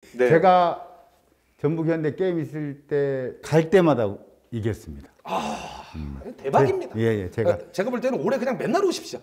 네. 제가 전북 현대 게임 있을 때 갈 때마다 이겼습니다. 대박입니다. 예, 제가 볼 때는 올해 그냥 맨날 오십시오.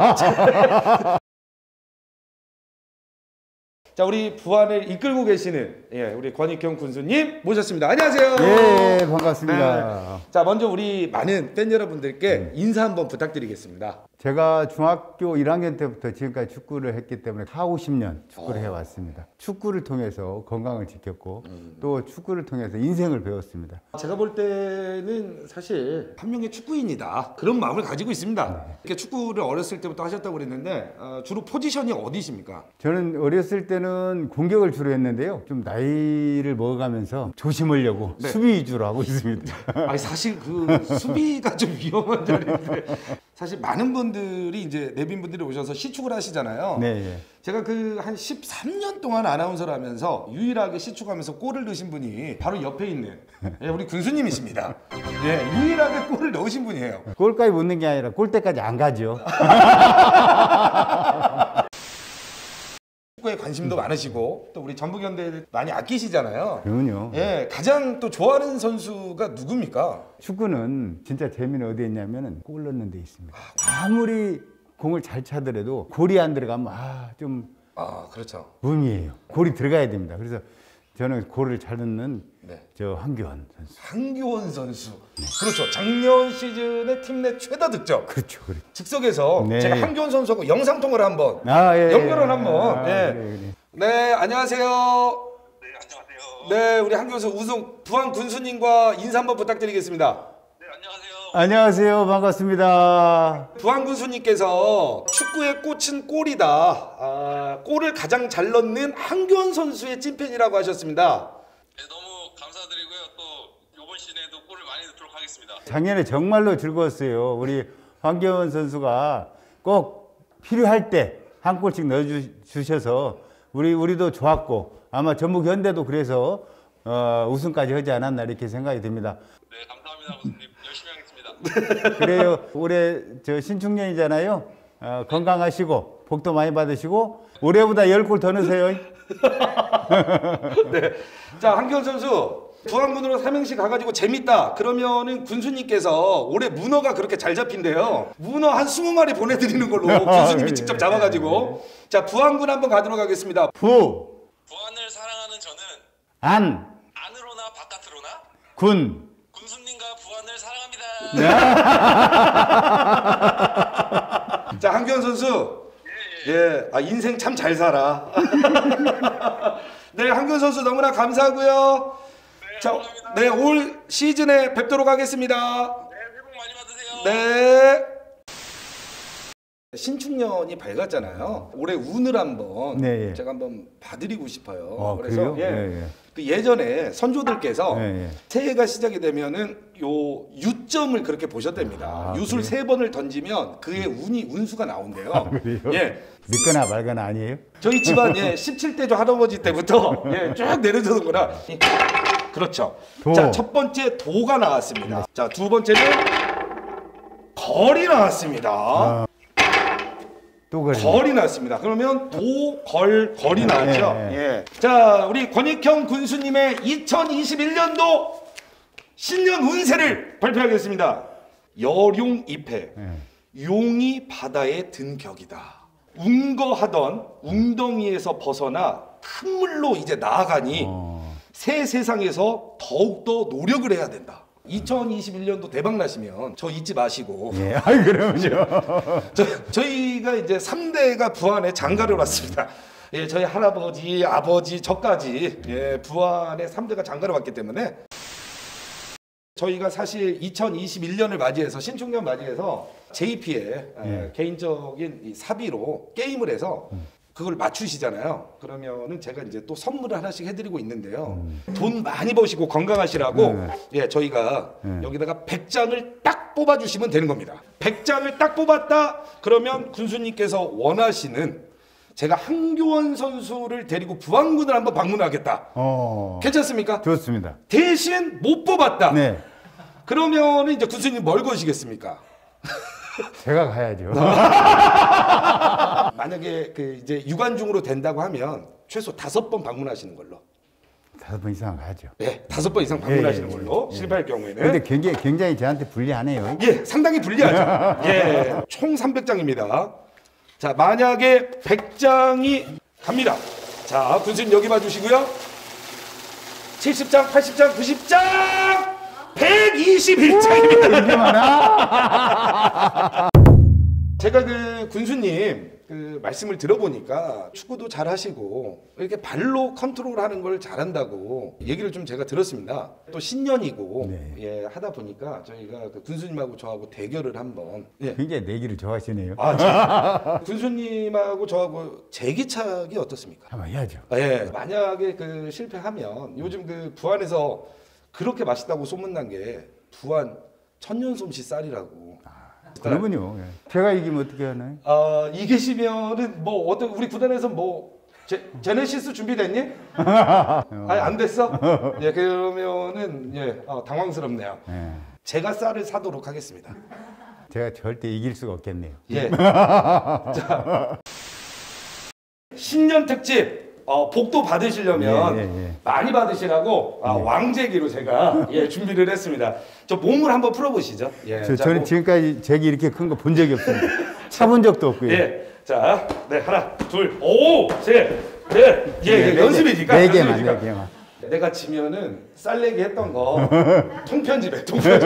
자, 우리 부안을 이끌고 계시는 우리 권익형 군수님 모셨습니다. 안녕하세요. 예, 반갑습니다. 네. 자, 먼저 우리 많은 팬 여러분들께 인사 한번 부탁드리겠습니다. 제가 중학교 1학년 때부터 지금까지 축구를 했기 때문에 4, 50년 축구를 해왔습니다. 축구를 통해서 건강을 지켰고 또 축구를 통해서 인생을 배웠습니다. 제가 볼 때는 사실 한 명의 축구인이다 그런 마음을 가지고 있습니다. 이렇게 축구를 어렸을 때부터 하셨다고 그랬는데 주로 포지션이 어디십니까? 저는 어렸을 때는 공격을 주로 했는데요. 좀 나이를 먹어가면서 조심하려고 수비 위주로 하고 있습니다. 아니 사실 그 수비가 좀 위험한 자리인데 사실 많은 분들이 이제 내빈 분들이 오셔서 시축을 하시잖아요. 네. 제가 그 한 13년 동안 아나운서를 하면서 유일하게 시축하면서 골을 넣으신 분이 바로 옆에 있는 우리 군수님이십니다. 유일하게 골을 넣으신 분이에요. 골까지 못 넣는 게 아니라 골대까지 안 가죠. 축구에 관심도 많으시고 또 우리 전북현대를 많이 아끼시잖아요. 그럼요. 가장 또 좋아하는 선수가 누굽니까? 축구는 진짜 재미는 어디에 있냐면 골 넣는 데 있습니다. 아무리 공을 잘 차더라도 골이 안 들어가면 좀 그렇죠. 의미예요. 골이 들어가야 됩니다. 그래서 저는 골을 잘 넣는 저 황교안 선수. 황교안 선수. 그렇죠. 작년 시즌에 팀 내 최다 득점. 그렇죠. 즉석에서 제가 황교안 선수하고 영상 통화를 한번 연결을 한번. 그래. 네, 안녕하세요. 네, 안녕하세요. 네, 우리 황교안 선수 우승 부안 군수님과 인사 한번 부탁드리겠습니다. 네, 안녕하세요. 안녕하세요. 반갑습니다. 부안 군수님께서 축구의 꽃은 골이다. 골을 가장 잘 넣는 황교안 선수의 찐팬이라고 하셨습니다. 네, 너무 감사드리고요. 또 이번 시즌에도 골을 많이 넣도록 하겠습니다. 작년에 정말로 즐거웠어요. 우리 황교안 선수가 꼭 필요할 때 한 골씩 넣어주셔서 우리도 좋았고 아마 전북 현대도 그래서 우승까지 하지 않았나 이렇게 생각이 듭니다. 네, 감사합니다, 교수님. 열심히 하겠습니다. 그래요. 올해 저 신축년이잖아요. 건강하시고 복도 많이 받으시고 올해보다 10골 더 넣으세요. 네. 자, 황교안 선수 부안군으로 삼행시 가가지고 재밌다 그러면은 군수님께서 올해 문어가 그렇게 잘 잡힌대요. 문어 한 20마리 보내드리는 걸로 군수님이 직접 잡아가지고. 자, 부안군 한번 가도록 하겠습니다. 부안을 사랑하는 저는 안으로나 바깥으로나 군수님과 부안을 사랑합니다. 자, 황교안 선수. 인생 참 잘 살아. 네, 황교안 선수 너무나 감사하고요. 자, 네, 올 시즌에 뵙도록 하겠습니다. 네, 새해 복 많이 받으세요. 네. 신축년이 밝았잖아요. 올해 운을 한번 제가 한번 봐드리고 싶어요. 그래서 그 예전에 선조들께서 새해가 시작이 되면은 요 유점을 그렇게 보셨답니다. 유술 3번을 던지면 그의 운수가 나온대요. 믿거나 말거나 아니에요? 저희 집안 17대조 할아버지 때부터 쭉 내려오는구나. 그렇죠. 자, 첫 번째 도가 나왔습니다. 자, 두 번째는 걸이 나왔습니다. 또 걸이 나왔습니다. 그러면 도, 걸, 걸이 나왔죠. 자, 우리 권익형 군수님의 2021년도 신년 운세를 발표하겠습니다. 여룡 입해. 용이 바다에 든 격이다. 웅거하던 웅덩이에서 벗어나 큰 물로 이제 나아가니 새 세상에서 더욱더 노력을 해야 된다. 2021년도 대박 나시면 저 잊지 마시고. 그럼요. 저희가 이제 3대가 부안에 장가를 왔습니다. 저희 할아버지, 아버지, 저까지 부안에 3대가 장가를 왔기 때문에 저희가 사실 2021년을 맞이해서 신축년 맞이해서 JP의 개인적인 이 사비로 게임을 해서 그걸 맞추시잖아요. 그러면은 제가 이제 또 선물을 하나씩 해드리고 있는데요. 돈 많이 버시고 건강하시라고 저희가 여기다가 100장을 딱 뽑아주시면 되는 겁니다. 100장을 딱 뽑았다 그러면 군수님께서 원하시는 제가 황교안 선수를 데리고 부안군을 한번 방문하겠다. 괜찮습니까? 좋습니다. 대신 못 뽑았다. 그러면은 이제 군수님 뭘 거시겠습니까? 제가 가야죠. 만약에 그 이제 유관중으로 된다고 하면 최소 5번 방문하시는 걸로. 5번 이상 가죠. 네, 5번 이상 방문하시는 걸로 실패할 경우에는. 근데 굉장히 저한테 불리하네요. 예, 상당히 불리하죠. 예, 총 300장입니다. 자, 만약에 100장이 갑니다. 자, 군수님 여기 봐주시고요. 70장, 80장, 90장, 121장입니다. 이게 많아? 제가 그 군수님 그 말씀을 들어보니까 축구도 잘하시고 이렇게 발로 컨트롤하는 걸 잘한다고 얘기를 좀 제가 들었습니다. 또 신년이고 네. 예, 하다 보니까 저희가 그 군수님하고 저하고 대결을 한번 예. 굉장히 내기를 좋아하시네요. 군수님하고 저하고 제기차기 어떻습니까? 한번 해야죠. 예, 만약에 그 실패하면 요즘 그 부안에서 그렇게 맛있다고 소문난 게 부안 천년솜씨 쌀이라고. 그러면요. 예. 제가 이기면 어떻게 하나요? 이기시면은 뭐 어떤 우리 구단에서 뭐 제네시스 준비됐니? 아니 안 됐어? 예, 그러면은 예, 당황스럽네요. 예. 제가 쌀을 사도록 하겠습니다. 제가 절대 이길 수가 없겠네요. 예. 자, 신년 특집 복도 받으시려면 예. 많이 받으시라고 왕제기로 제가 준비를 했습니다. 저 몸을 한번 풀어보시죠. 예. 저는 지금까지 제기 이렇게 큰 거 본 적이 없습니다. 사본 적도 없고요. 예. 자, 네, 하나, 둘, 오, 셋, 넷. 예, 연습이니까. 네 개만. 내가 지면은 쌀내기 했던 거 통편집해.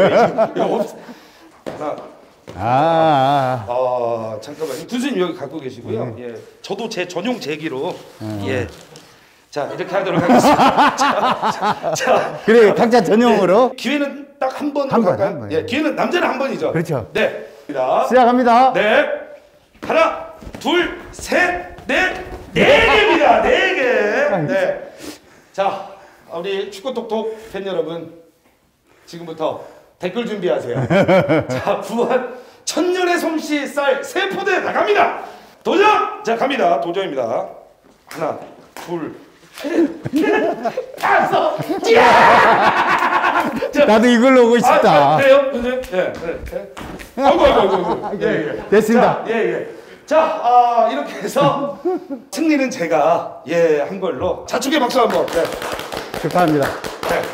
하나. 잠깐만요. 군수님 여기 갖고 계시고요. 예. 저도 제 전용 제기로 예. 자, 이렇게 하도록 하겠습니다. 자, 그래, 각자 전용으로. 기회는 딱 한 번으로 한 번, 갈까요? 한 번. 예, 기회는 남자는 한 번이죠. 그렇죠. 네. 시작합니다. 네. 하나, 둘, 셋, 넷. 네 개입니다. 네 개. 네. 자, 우리 축구톡톡 팬 여러분, 지금부터 댓글 준비하세요. 자, 부안 천년의 솜씨 쌀 세포대 나갑니다. 도전! 자, 갑니다. 도전입니다. 하나, 둘, 셋, 넷, 다섯, 나도 이걸로 오고 싶다. 그래요? 예. 아이고. 예. 됐습니다. 자, 예. 자, 이렇게 해서 승리는 제가 한 걸로 자축의 박수 한번. 네. 축하합니다. 네.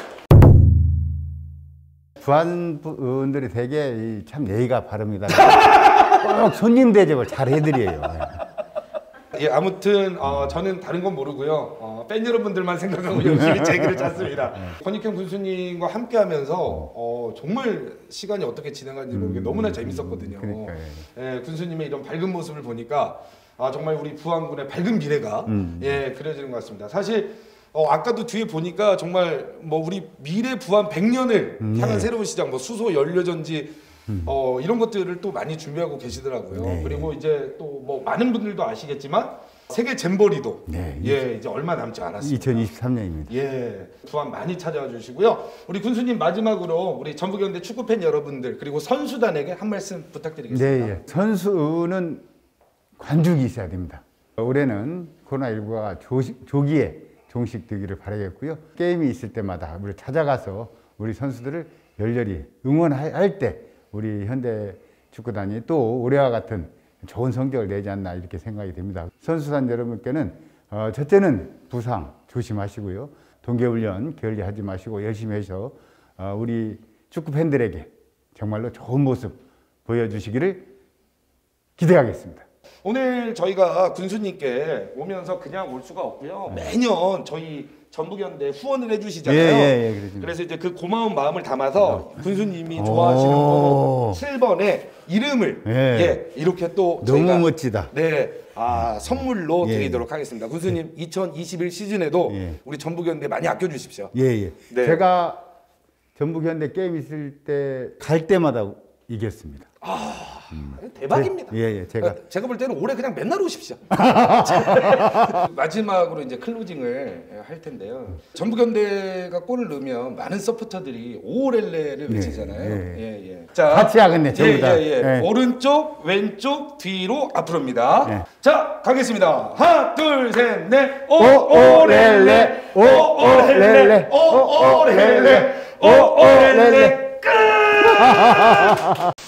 부안 분들이 되게 참 예의가 바릅니다. 꼭 손님 대접을 잘 해드려요. 예, 아무튼 저는 다른 건 모르고요. 팬 여러분들만 생각하고 열심히 제기를 짰습니다. 권익형 군수님과 함께하면서 정말 시간이 어떻게 지나가는지 모르게 너무나 재밌었거든요. 그러니까요. 예, 군수님의 이런 밝은 모습을 보니까 정말 우리 부안군의 밝은 미래가 그려지는 것 같습니다. 사실 아까도 뒤에 보니까 정말 뭐 우리 미래 부안 100년을 향한 새로운 시장, 뭐 수소 연료전지 이런 것들을 또 많이 준비하고 계시더라고요. 네. 그리고 이제 또 뭐 많은 분들도 아시겠지만 세계 잼버리도 네. 이제 얼마 남지 않았습니다. 2023년입니다. 예, 부안 많이 찾아와 주시고요. 우리 군수님 마지막으로 우리 전북현대 축구팬 여러분들 그리고 선수단에게 한 말씀 부탁드리겠습니다. 네, 선수는 관중이 있어야 됩니다. 올해는 코로나19가 조기에 종식되기를 바라겠고요. 게임이 있을 때마다 우리 찾아가서 우리 선수들을 열렬히 응원할 때 우리 현대 축구단이 또 올해와 같은 좋은 성적을 내지 않나 이렇게 생각이 됩니다. 선수단 여러분께는 첫째는 부상 조심하시고요. 동계훈련 게을리하지 마시고 열심히 해서 우리 축구 팬들에게 정말로 좋은 모습 보여주시기를 기대하겠습니다. 오늘 저희가 군수님께 오면서 그냥 올 수가 없고요. 매년 저희 전북현대 후원을 해주시잖아요. 예, 그래서 이제 그 고마운 마음을 담아서 군수님이 좋아하시는 번호 7번에 이름을 이렇게 또 너무 저희가 멋지다. 네, 선물로 드리도록 하겠습니다. 군수님 2021 시즌에도 우리 전북현대 많이 아껴주십시오. 예. 네. 제가 전북현대 게임 있을 때 갈 때마다 이겼습니다. 대박입니다. 제가 볼 때는 올해 그냥 맨날 오십시오. 마지막으로 이제 클로징을 할 텐데요. 전북현대가 골을 넣으면 많은 서포터들이 오렐레를 외치잖아요. 자, 같이 하겠네, 전부 다. 오른쪽, 왼쪽, 뒤로, 앞으로입니다. 자, 가겠습니다. 하나, 둘, 셋, 넷. 오렐레, 오렐레, 오렐레, 오렐레, 끝!